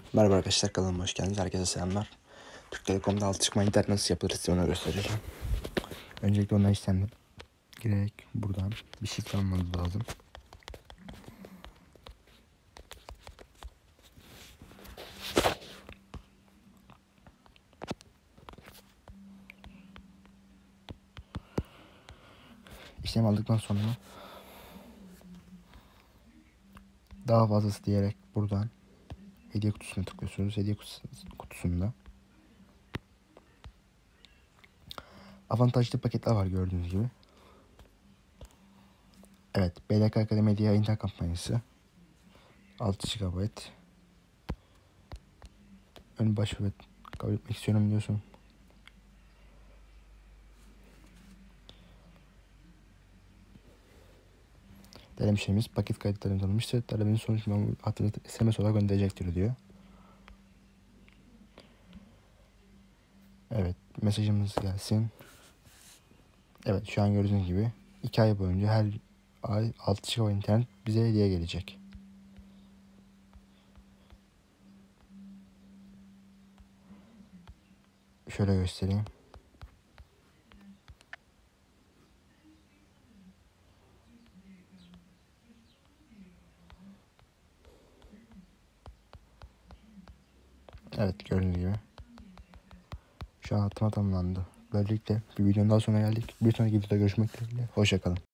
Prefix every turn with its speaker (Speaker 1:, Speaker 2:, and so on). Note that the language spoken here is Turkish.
Speaker 1: Merhaba arkadaşlar, kanalıma hoş geldiniz. Herkese selamlar. Türk Telekom'da alt çıkma internet nasıl yapılır size onu göstereceğim. Öncelikle ona işlemle girerek buradan bir şifre almanız lazım. İşlem aldıktan sonra daha fazlası diyerek buradan hediye kutusuna tıklıyorsunuz. Hediye kutusunda avantajlı paketler var gördüğünüz gibi. Evet, BLK Akademi Hediye internet kampanyası 6 GB. Ön başvuru kabul etmek istiyorum diyorsun. Deneme işlemimiz paket kayıtlarını tanımıştır. Talebenin sonuçlarını hatırlatıp SMS olarak gönderecektir diyor. Evet, mesajımız gelsin. Evet, şu an gördüğünüz gibi 2 ay boyunca her ay 6 GB internet bize hediye gelecek. Şöyle göstereyim. Evet, gördüğünüz gibi. Şu an atma tamamlandı. Böylelikle bir videonun daha sonuna geldik. Bir sonraki videoda görüşmek dileğiyle. Hoşça kalın.